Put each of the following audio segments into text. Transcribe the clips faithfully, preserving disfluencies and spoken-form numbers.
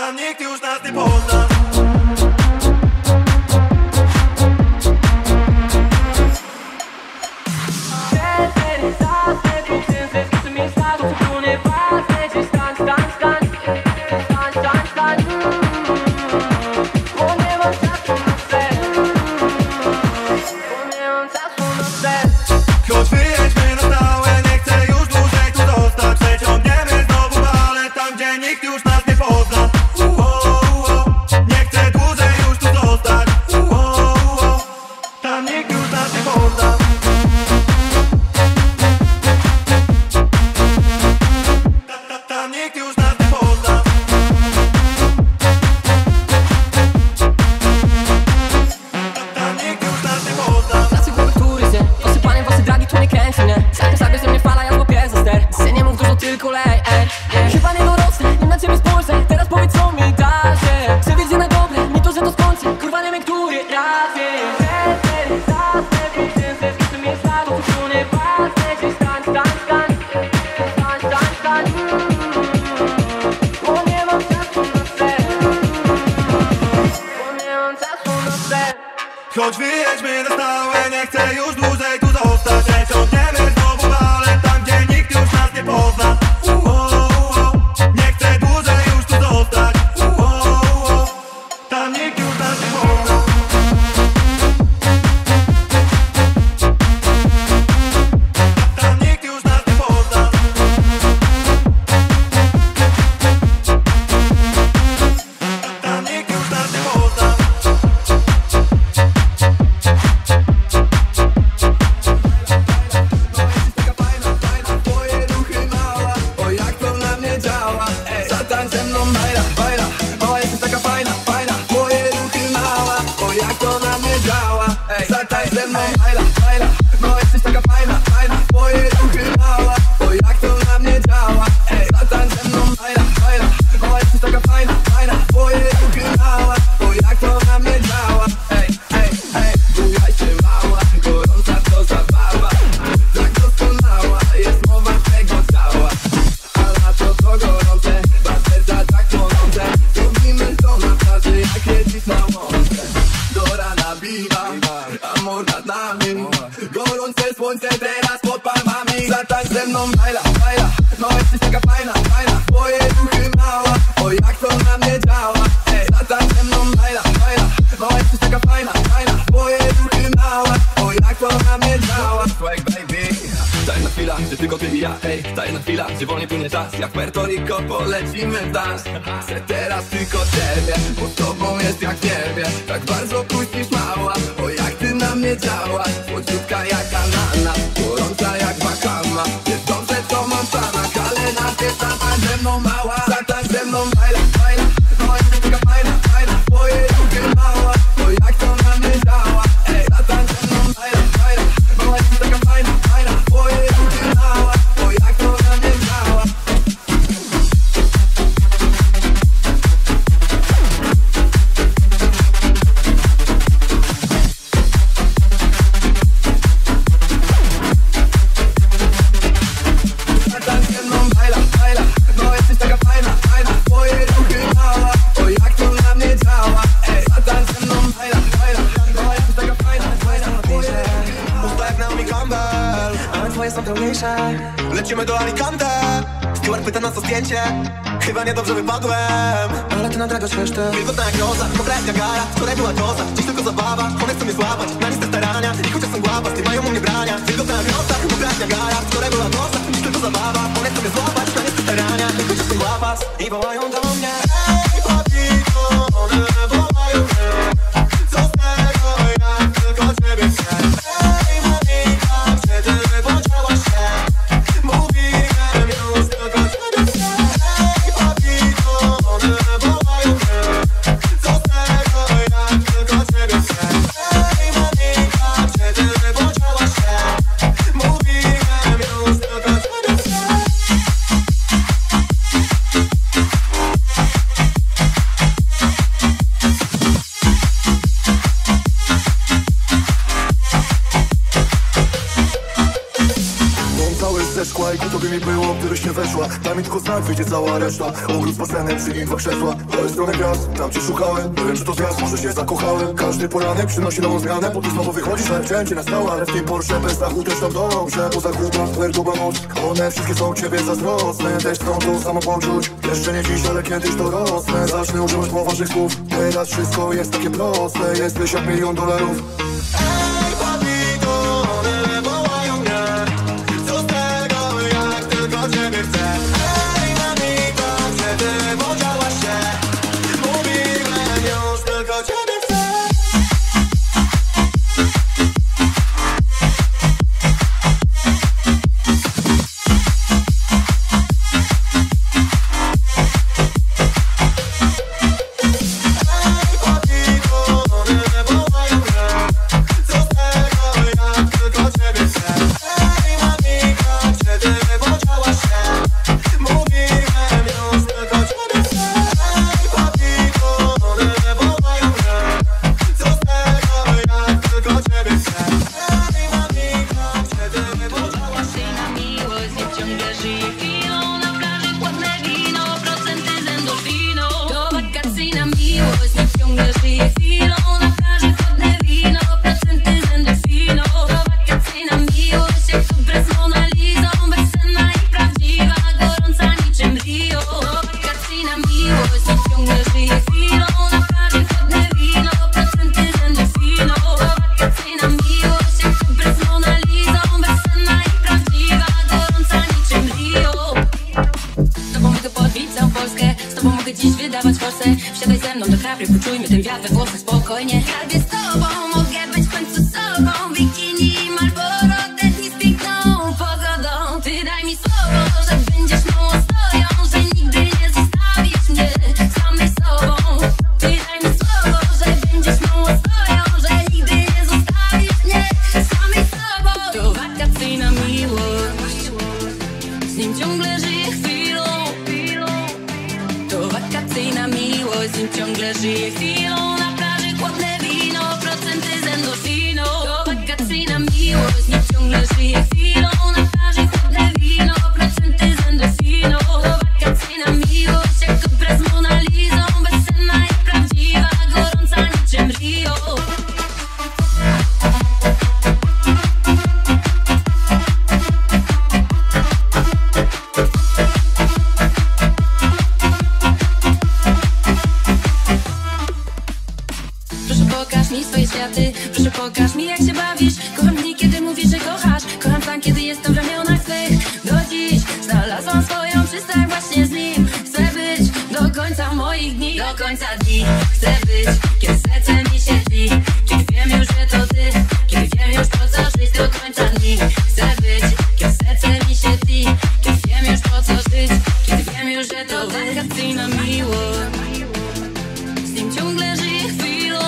tam nikt już nas nie pozna. Choć wyjedźmy na stałe, nie chcę już dłużej tu zostać. Przeciągniemy znowu balet tam, gdzie nikt już nas nie pozna. Nie chcę dłużej już tu zostać. Tam nikt już nas nie pozna. Tam nikt już nas nie pozna. Tam nikt już nas nie pozna. Pracy głowy w turyzie, osypanie włosy dragi, tu nie kręci mnie. Zatem sobie ze mnie fala, ja złapię za ster. Sy nie mów dużo, tylko lej, ej, ej. Chyba nie dorosnę, nim na ciebie spojrzę. Teraz powiedz, co mi da się. Chcę wiedzieć na dobre, nie to, że to skończę. Kurwa nie wiem, który raz jest. Choć wyjedźmy na stałe, nie chcę już dłużej tu zostać. Przeciągniemy znowu balet tam, gdzie nikt już nas nie pozna. Nie chcę dłużej już tu zostać. Tam nikt już nas nie pozna. Tam nikt już nas nie pozna. Tam nikt już nas nie pozna. Gdzie wolniej płynie czas, jak Puerto Rico polecimy w dans. Chcę teraz tylko ciebie, bo z tobą jest jak niebie. Tak bardzo puścisz mała, o jak ty na mnie działasz. Słodziutka jak ananas, gorąca jak Bahama. Wiesz dobrze co mam w planach, ale najpierw zatań ze mną mała. Zatań ze mną bajla, bajla, no jesteś taka fajna, fajna. Twoje ruchy mała, o jak to na mnie działa. Ej, zatań ze mną bajla, bajla, no jesteś taka fajna, fajna. Twoje ruchy mała, o jak to na mnie działa. Lecimy do Alicante. Steward pyta nas o zdjęcie. Chyba niedobrze wypadłem, Ale ty na drago śmiesz ty. wilgotna jak roza, mokra jak Niagara. Wczoraj była doza, dziś tylko zabawa. One chcą mnie złapać, na listę starania. I chociaż są głapa, nie mają u mnie brania. Wilgotna jak roza, mokra jak Niagara. Wczoraj była doza, dziś tylko zabawa. One chcą mnie złapać, na listę starania. I chociaż są głapa, i wołają do mnie. Ej, papito, one wołają mnie. Co z tego, jak tylko ciebie chcę. Ej, mamika, wtedy wypoczęłaś się. Mówiłem już tylko ciebie chcę. Ej, papito, one wołają mnie. Co z tego, jak tylko ciebie chcę. Ej, mamika, wtedy wypoczęłaś się. Mówiłem już tylko ciebie chcę. weszła. Daj mi tylko znak, wyjdzie cała reszta. Ogród z basenem, przy nim dwa krzesła. To jest stronę gwiazd, tam cię szukałem. Nie wiem czy to zjazd, może się zakochałem. Każdy poranek przynosi nową zmianę. Potem znowu wychodzisz, ale chciałem cię na stałe. Ale w tym Porsche bez dachu też tam dążę. Poza zakupach, Puerto moc. One wszystkie są ciebie zazdrosne. Też chcą to samo poczuć. Jeszcze nie dziś, ale kiedyś dorosnę. Zacznę używać poważnych słów. Teraz wszystko jest takie proste. Jesteś jak milion dolarów. Ej, papito, one wołają mnie. Co z tego, jak tylko ciebie chcę. Ej, mamita, gdzie ty podziałaś się? Mówiłem już, tylko ciebie chcę. Wsiadaj ze mną do kapry, poczujmy ten wiatr we włosach spokojnie. Skarbie z tobą, mogę być w końcu sobą. Bikini i Marlboro, te dni z piękną pogodą. Ty daj mi słowo, że będziesz mą ostoją, że nigdy nie zostawisz mnie samej sobą. Ty daj mi słowo, że będziesz mą ostoją, że nigdy nie zostawisz mnie samej sobą. To wakacyjna miłość, z nim ciągle żyję chwilą. To wakacyjna miłość, z nim ciągle żyję chwilą. Na plaży chłodne wino, procenty z endorfiną. To wakacyjna miłość, z nim ciągle żyję chwilą. Na plaży chłodne wino, procenty z endorfiną. To wakacyjna miłość, jak obraz z Monalizą. Bezsenna i prawdziwa, gorąca niczym Rio. Pokaż mi swoje światy, proszę pokaż mi jak się bawisz. Kocham dni, kiedy mówisz, że kochasz. Kocham tam, kiedy jestem w ramionach swych. Do dziś znalazłam swoją przystań właśnie z nim. Chcę być do końca moich dni. Do końca dni chcę być, kiedy serce mi się tli. Kiedy wiem już, że to ty, kiedy wiem już po co żyć. Do końca dni chcę być, kiedy serce mi się tli. Kiedy wiem już po co żyć, kiedy wiem już, że to ty. Wakacyjna miłość, z nim ciągle żyję chwilą.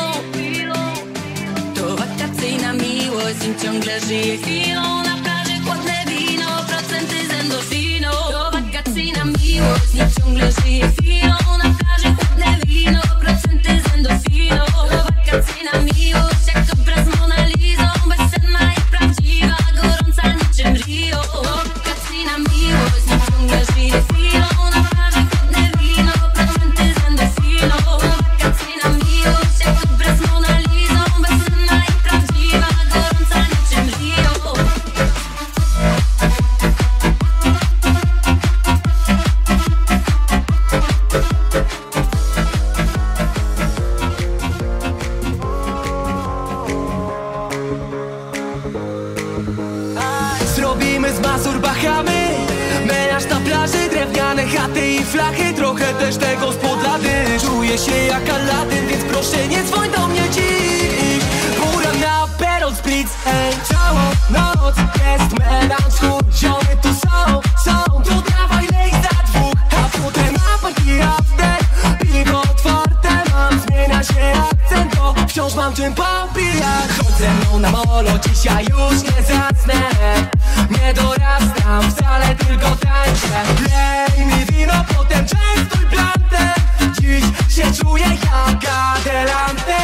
To wakacyjna miłość, z nim ciągle żyję chwilą. Na plaży chłodne wino, procenty z endorfiną. To wakacyjna miłość, z nim ciągle żyję chwilą. Na plaży chłodne wino, procenty z endorfiną. To wakacyjna miłość, jak obraz z Monalizą. Bezsenna i prawdziwa, gorąca niczym Rio. To wakacyjna miłość, z nim ciągle żyję chwilą. Na plaży chłodne wino, procenty z endorfiną. To wakacyjna miłość, jak obraz z Monalizą. Bezsenna i prawdziwa, gorąca niczym Rio. Zrobimy z Mazur Bahamy, menaż na plaży, drewniane chaty i flachy. Trochę też tego z Podlady. Czuję się jak Aladdin, więc proszę nie dzwoń do mnie dziś. Góra na Perol Spritz, ej. Całą noc jest menaż, chuj, ziomy tu są, są. To dawaj lej za dwóch, a potem na party after. Piwo otwarte mam, zmienia się akcent, bo wciąż mam czym popijać. Chodź ze mną na molo, dzisiaj już nie zacnę. Nie dorastam, wcale tylko tańczę. Lej mi wino, potem częstuj plantę. Dziś się czuję jak Adelante.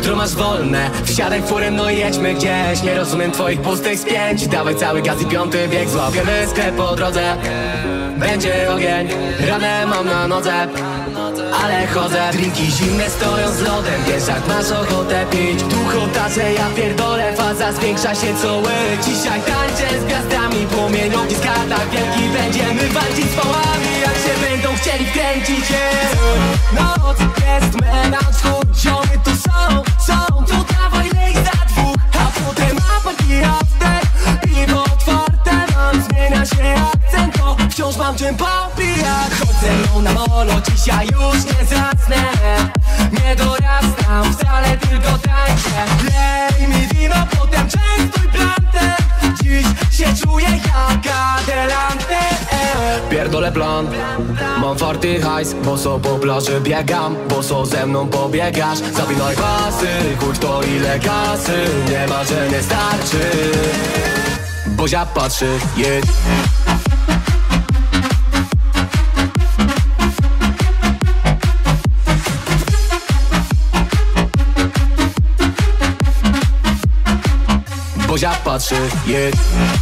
jutro masz wolne. Wsiadaj furę, no i jedźmy gdzieś. Nie rozumiem twoich pustych spięć. Dawaj cały gaz i piąty bieg. Złapiemy sklep po drodze. Będzie ogień, ranę mam na nodze, ale chodzę. Drinki zimne stoją z lodem, wiesz jak masz ochotę pić. Duchotacze, ja pierdolę, faza zwiększa się co łyk. Dzisiaj tańczę z gwiazdami, płomień ogniska tak wielki. Będziemy walczyć z pałami, jak się będą chcieli wkręcić. Noc jest melanż, chuj, ziomy tu są, są. To dawaj lej za dwóch, a potem apatki after. Piwo otwarte mam, zmienia się akcent, to wciąż mam czym popijać. Chodź ze mną na molo, dzisiaj już nie zasnę. Nie dorastam, wcale tylko tańczę. Lej mi wino, potem częstuj plantem. Dziś się czuję jak Adelante. Pierdolę plan, mam farty hajs, boso po plaży biegam. Boso ze mną pobiegasz, zapinaj pasy. Chuj to ile kasy, nie ma, że nie starczy. Bozia patrzy, jedź. Bozia patrzy, jedź.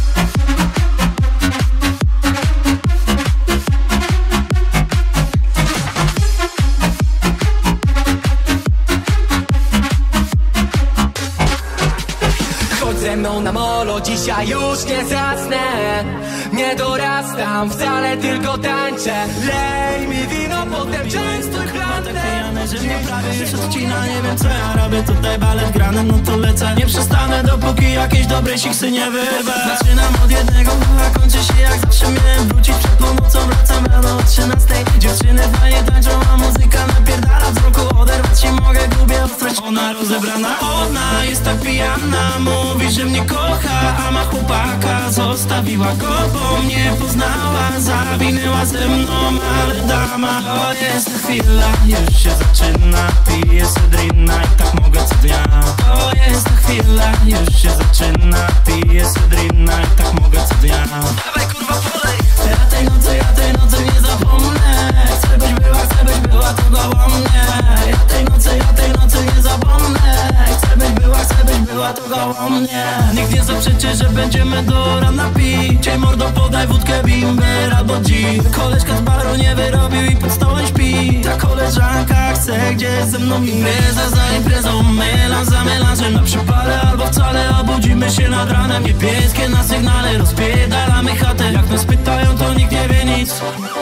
Chodź ze mną na molo, dzisiaj już nie zasnę. Nie dorastam, wcale tylko tańczę. Lej mi wino, potem częstuj plantem. Że mnie prawie już odcina, nie wiem co ja robię. Tutaj balet grany, no to lecę. Nie przestanę dopóki jakieś dobrej siksy nie wyrwę. Zaczynam od jednego, a kończy się jak zawsze. Miałem wrócić przed pomocą, wracam rano o trzynastej. Dziewczyny fajnie tańczą, a muzyka napierdala. Z roku oderwać się mogę, gubię ostrość. Ona rozebrana, ona jest tak pijana. Mówi, że mnie kocha, a ma chłopaka. Zostawiła go, bo mnie poznała. Zawinęła ze mną, ale dama. To jest chwila, już się zaczyna. Piję sedrina i tak mogę co dnia. To jest chwila, już się zaczyna. Piję sedrina i tak mogę co dnia. Dawaj kurwa polej. Ja tej nocy, ja tej nocy nie zapomnę. Chcę byś była, chcę byś była tu koło mnie. Ja tej nocy, ja tej nocy nie zapomnę. Chcę byś była, chcę byś była tu koło mnie. Nikt nie zaprzeczy, że będziemy do rana pić. Ej mordo, podaj wódkę, bimber albo dzik. Koleżka z baru nie wyrobił i pod stołem śpi. Ta koleżanka chce gdzieś ze mną impreza za imprezą. Melanż za melanżem na przypale albo wcale. Obudzimy się nad ranem, niebieskie na sygnale. Rozpierdalamy chatę, jak nas pytają to nikt nie wie nic.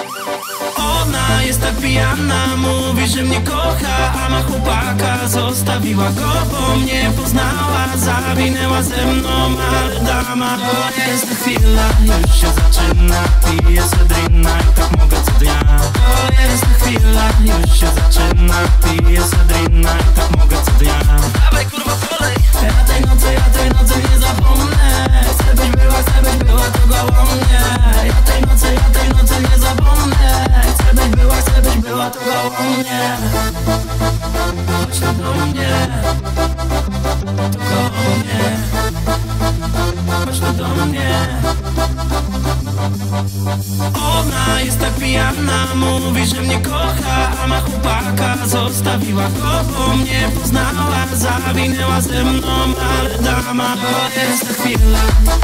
Ona jest tak pijana, mówi, że mnie kocha, a ma chłopaka. Zostawiła go, bo mnie poznała. Zawinęła ze mną, ale dama. To jest chwila, już się zaczyna. Piję sedrina i tak mogę co dnia. To jest chwila, już się zaczyna. Piję sedrina i tak mogę co dnia. Dawaj kurwa polej. Ja tej nocy, ja tej nocy nie zapomnę. Chcę byś była, chcę byś była tu koło mnie. Ja tej nocy, ja tej nocy nie zapomnę. Chcę byś była, chcę byś była tu koło mnie. Chodź tu do mnie. Tu koło mnie. Chodź tu do mnie. Ona jest tak pijana, mówi, że mnie kocha, a ma chłopaka. Zostawiła go, bo mnie poznała. Zawinęła ze mną, ale dama. To jest chwila.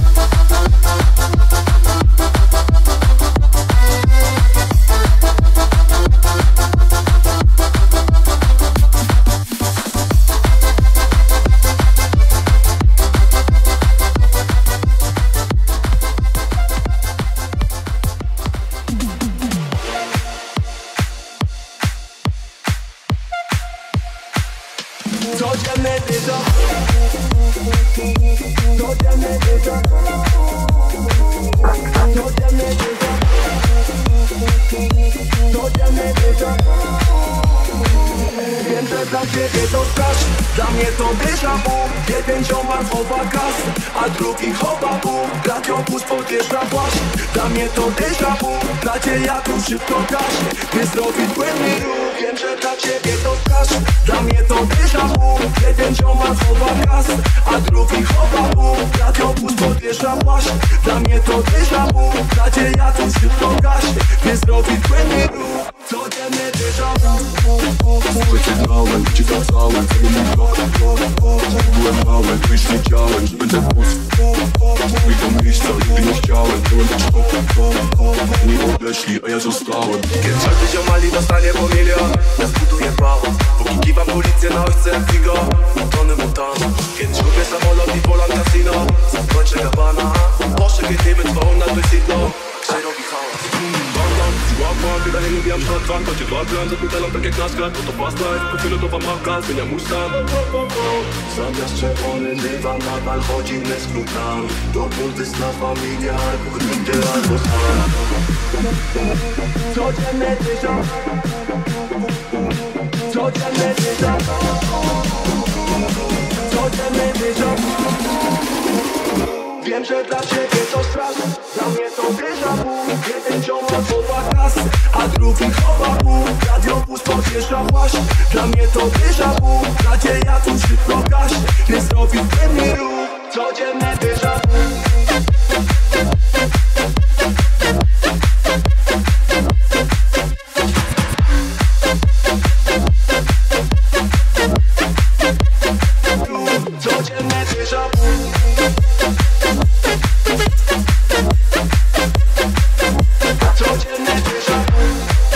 Codzienny dyżur. Codzienny dyżur. Codzienny dyżur. Codzienny dyżur. Wiem, że dla ciebie to strasz, dla mnie to déjà vu. Jeden ziomal chowa kas, a drugi chowa bum. Radiowóz podjeżdża właśnie, dla mnie to déjà vu. Nadzieja tu szybko gaśnie, by zrobić błędny ruch. Wiem, że dla ciebie to strasz, dla mnie to déjà vu. Jeden ziomal chowa kas, a drugi chowa bum. Radiowóz podjeżdża właśnie, dla mnie to déjà vu. Nadzieja tu szybko gaśnie, by zrobić błędny ruch. Codziennie déjà vu. Wycinałem, ci wracałem, cały mój blok. Byłem mały, już nie chciałem, że będę móc. I do miejsca, nigdy nie chciałem. Byłem też nie odeszli, a ja zostałem. Kiedy każdy ziomali dostanie po milion, ja zbuduję pałac. Póki kiwam policję na ojce jak Figo, Tony Montana. Kiedy szkupię samolot i polam casino, zakończę Gabbana. Porsche G T wytrwało na Twisito, Ksej robi hałas. Łapa, kiedy nie lubiłam szatwa, to cię dłapiam, zapytalam tak jak naska. To to pasta, jest profilotowa mapka, zmieniam usta. Zamiast czerwony dywan nadal chodzimy z knutami. Dopóty zna familia, albo nigdy, albo sam. Codziennie déjà vu. Codziennie déjà vu. Codziennie déjà vu. Wiem, że dla ciebie to straszne, dla mnie to déjà vu. Jeden ciąg chowa kasy, a drugi chowa mu. Radiowóz podjeżdża właśnie, dla mnie to déjà vu. Nadzieja tu szybko gaśnie, nie zrobi we mnie ruch. Codziennie déjà vu. Codziennie déjà vu. Codziennie déjà vu.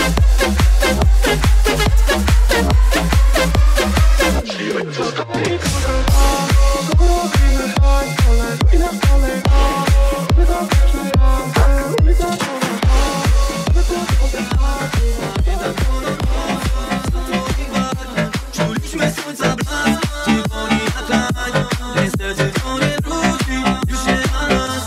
Czuliśmy słońca blask, dzwoni na klań. Niestety to nie wróci, już nie ma nas.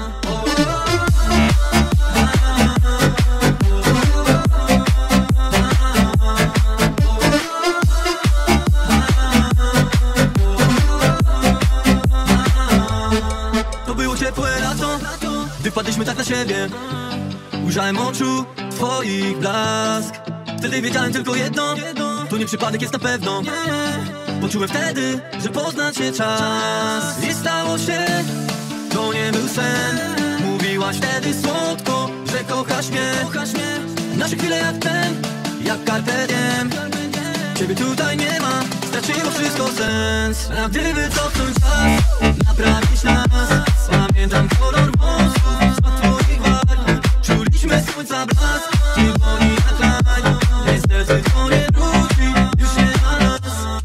To było ciepłe lato, gdy wpadliśmy tak na siebie. Ujrzałem oczu twoich blask. Wtedy wiedziałem tylko jedno, to nie przypadek jest na pewno. Poczułem wtedy, że poznać się czas. I stało się, to nie był sen. Mówiłaś wtedy słodko, że kochasz mnie. Nasze chwile jak ten, jak carpe diem. Ciebie tutaj nie ma, straciło wszystko sens. A gdyby cofnąć czas, naprawić nas. Pamiętam kolor włosów, smak twoich warg. Czuliśmy słońca blask, dzwoni na klań. Niestety to nie wróci, już nie ma nas.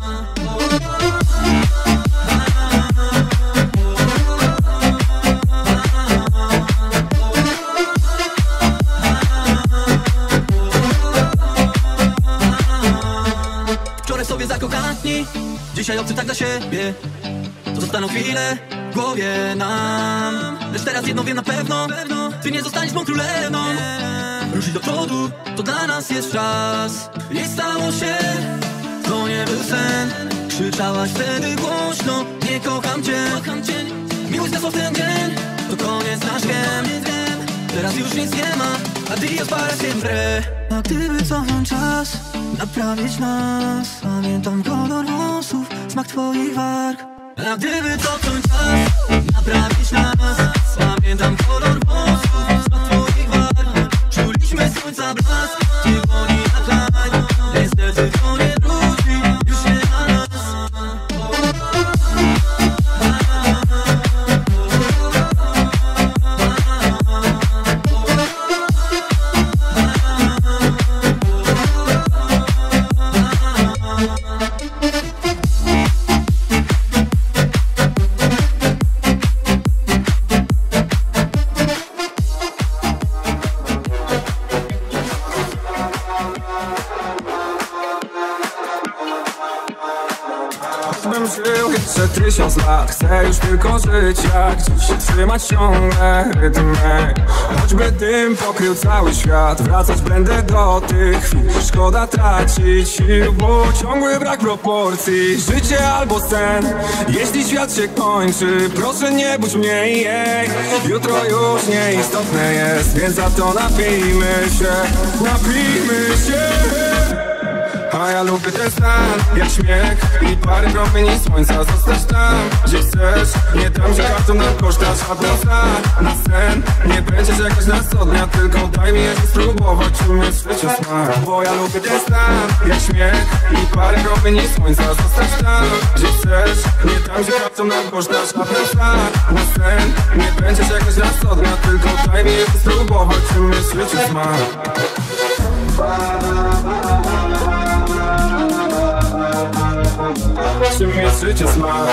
Wczoraj sobie zakochani, dzisiaj obcy tak dla siebie. To zostaną chwile w głowie nam. Lecz teraz jedno wiem na pewno, ty nie zostaniesz mą królewną. Ruszyć do przodu, to dla nas jest czas. I stało się, to nie był sen. Krzyczałaś wtedy głośno, nie kocham cię. Miłość zgasła w ten dzień, to koniec nasz wiem. Teraz już nic nie ma, adios para siempre. A gdyby cofnąć czas, naprawić nas. Pamiętam kolor włosów, smak twoich warg. A gdyby cofnąć czas, naprawić nas. Pamiętam kolor włosów, smak twoich warg. Czuliśmy słońca blask, dzwoni na klań. Niestety to nie wróci, już nie ma nas. Bym żył jeszcze tysiąc lat. Chcę już tylko żyć jak dziś, trzymać ciągle rytm. Choćby dym pokrył cały świat, wracać będę do tych chwil. Szkoda tracić sił, bo ciągły brak proporcji. Życie albo sen, jeśli świat się kończy, proszę nie budź mnie, jej. Jutro już nieistotne jest, więc za to napijmy się, napijmy się. A ja lubię ten stan, jak śmiech i parę promieni słońca. Zostać tam, gdzie chcesz, nie tam, że kartą nam koszta. Żadna za na sen, nie będzie czekać na sto dnia. Tylko daj mi jeszcze spróbować, umieć w życiu smak. Bo ja lubię ten stan, jak śmiech i parę promieni słońca. Zostać tam, gdzie chcesz, nie tam, że kartą nam koszta. Żadna za na sen, nie będzie czekać na sto dnia. Tylko daj mi jeszcze spróbować, umieć w życiu smak. Czym jest życie smak?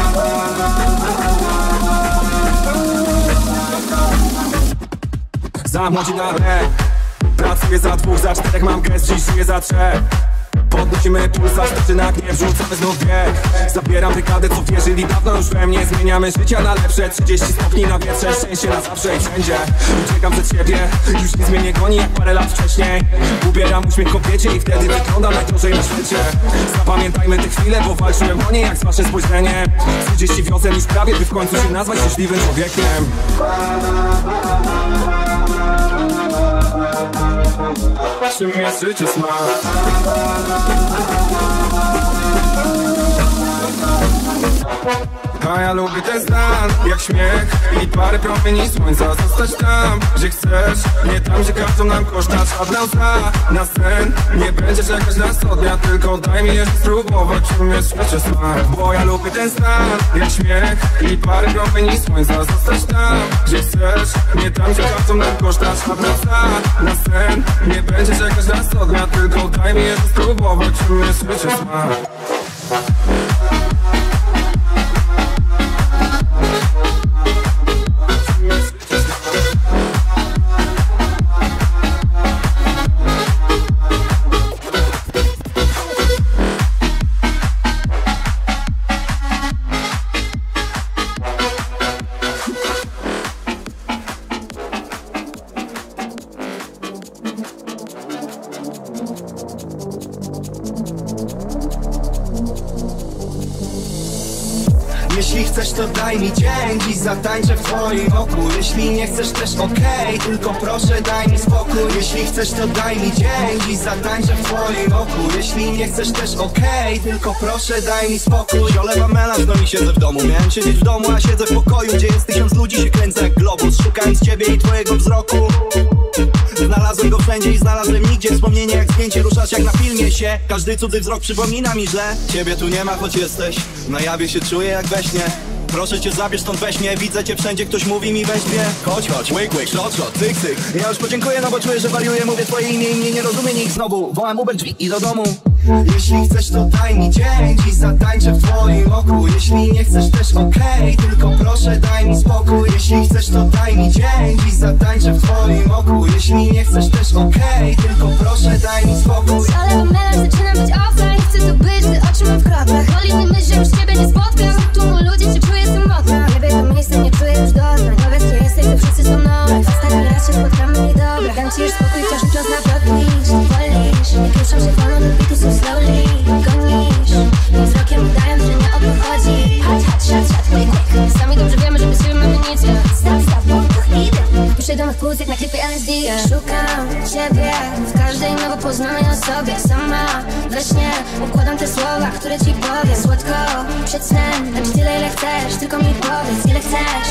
Za młodzi na rek, pracuję za dwóch, za czterech, mam gest, dziś żyję za trzech. Podnosimy puls, starczy na gniew, rzucamy znów bieg. Zabieram dekadę, co wierzyli dawno już we mnie. Zmieniamy życia na lepsze, trzydzieści stopni na wietrze. Szczęście na zawsze i wszędzie. Uciekam przed siebie, już nic mnie nie goni jak parę lat wcześniej. Ubieram uśmiech kobiecie i wtedy wyglądam najdrożej na świecie. Zapamiętajmy te chwile, bo walczyłem o nie jak z wasze spojrzenie. trzydzieści wiosен już prawie, by w końcu się nazwać szczęśliwym człowiekiem. Czym jest życie smak? A ja lubię ten stan, jak śmiech i parę promieni słońca. Zostać tam, gdzie chcesz, nie tam, gdzie kartą nam koszta. Żadna łza na sen, nie będzie czekać na sto dnia. Tylko daj mi jeszcze spróbować, umieć w życiu smak. Bo ja lubię ten stan, jak śmiech i parę promieni słońca. Zostać tam, gdzie chcesz, nie tam, gdzie kartą nam koszta. Żadna łza na sen, nie będzie czekać na sto dnia. Tylko daj mi jeszcze spróbować, umieć w życiu smak. Jeśli chcesz, to daj mi dzień, dziś zatańczę w twoim oku. Jeśli nie chcesz też okej, okay, tylko proszę daj mi spokój. Jeśli chcesz, to daj mi dzień, dziś zatańczę w twoim oku. Jeśli nie chcesz też okej, okay, tylko proszę daj mi spokój. Olewam melanż, no mi siedzę w domu. Miałem siedzieć w domu, a siedzę w pokoju, gdzie jest tysiąc ludzi, się kręcę jak globus. Szukając ciebie i twojego wzroku. Znalazłem go wszędzie i znalazłem nigdzie. Wspomnienie jak zdjęcie, ruszasz jak na filmie się. Każdy cudzy wzrok przypomina mi źle. Ciebie tu nie ma, choć jesteś. Na jawie się czuję jak we śnie. Proszę cię, zabierz stąd, weź mnie. Widzę cię wszędzie, ktoś mówi mi weź mnie. Chodź, chodź, łyk, łyk, szlot, szlot, cyk, cyk. Ja już podziękuję, no bo czuję, że wariuję. Mówię twoje imię i mnie nie rozumie nikt znowu. Wołam Uber, drzwi i do domu. Jeśli chcesz, to daj mi dzień, dziś zatańczę w twoim oku. Jeśli nie chcesz też okej, okay, tylko proszę daj mi spokój. Jeśli chcesz, to daj mi dzień, dziś zatańczę w twoim oku. Jeśli nie chcesz też okej, okay, tylko proszę daj mi spokój. Ale melanż zaczyna być offline. Chcę tu być, gdy oczy mam w kropach. Boli mi myśl, że już ciebie nie spotkam. Tu ludzie cię czuję samotna. Nie biegam miejsce, nie czuję już doznań. Powiedz, gdzie jesteś, to wszyscy są nowe. Ostatni raz się spotkamy i dobra. Dam ci już spokój, wciąż mi czas na plotnisz. Wolisz, nie ruszam się wolno do bitu, so slowly. Gonisz, i wzrokiem udają, że nie obchodzi. Hot, hot, shot, shot, quick, quick. Sami dobrze wiemy, że bez siebie mamy nic. Stop, stop, buch, idę. Puszczę do mych płuc jak na klipie L S D. Szukam ciebie w każdej nowo poznanej osobie. Sama we śnie układam te słowa, które ci powiem. Słodko przed snem, dam ci tyle ile chcesz. Tylko mi powiedz, ile chcesz.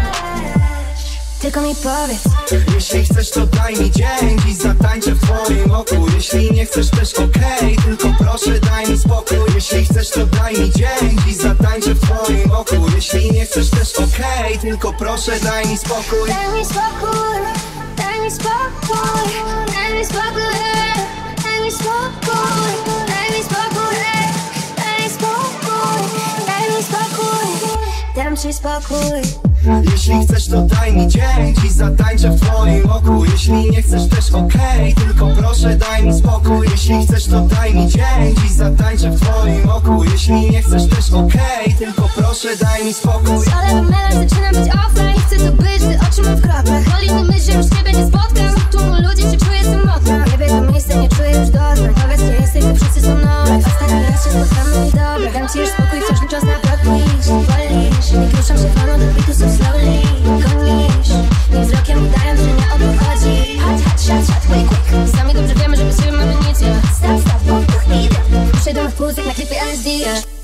Tylko mi powiedz. Jeśli chcesz, to daj mi dzień, dziś zatańczę w twoim oku. Jeśli nie chcesz też okej, okay, tylko proszę daj mi spokój. Jeśli chcesz, to daj mi dzień, dziś zatańczę w twoim oku. Jeśli nie chcesz też okej, okay, tylko proszę daj mi spokój. Daj mi spokój, daj mi spokój, daj mi spokój, daj mi spokój, daj mi spokój, daj mi spokój, daj mi spokój, dam ci spokój. Jeśli chcesz, to daj mi dzień, dziś zatańczę w twoim oku. Jeśli nie chcesz też okej, okay, tylko proszę daj mi spokój. Jeśli chcesz, to daj mi dzień, dziś zatańczę w twoim oku. Jeśli nie chcesz też okej, okay, tylko proszę daj mi spokój. Ale melanż zaczyna być offline. Chcę tu być, gdy oczy mam w kropach. Boli mi myśl, że już ciebie nie spotkam. Tu ludzie się czuję samotna. Nie biegam miejsce, nie czuję już doznań. Powiedz, gdzie jesteś, to wszyscy są nowe. Ostatni raz się spotkamy i dobra. Dam ci już spokój, wciąż mi czas na plotnisz. Wolisz, nie ruszam się wolno do bitu, so slowly. Gonisz, i wzrokiem udają, że nie obchodzi. Hot, hot, shot, shot, quick, quick. Sami dobrze wiemy, że bez siebie mamy nic. Stop, stop, buch, buch, the end.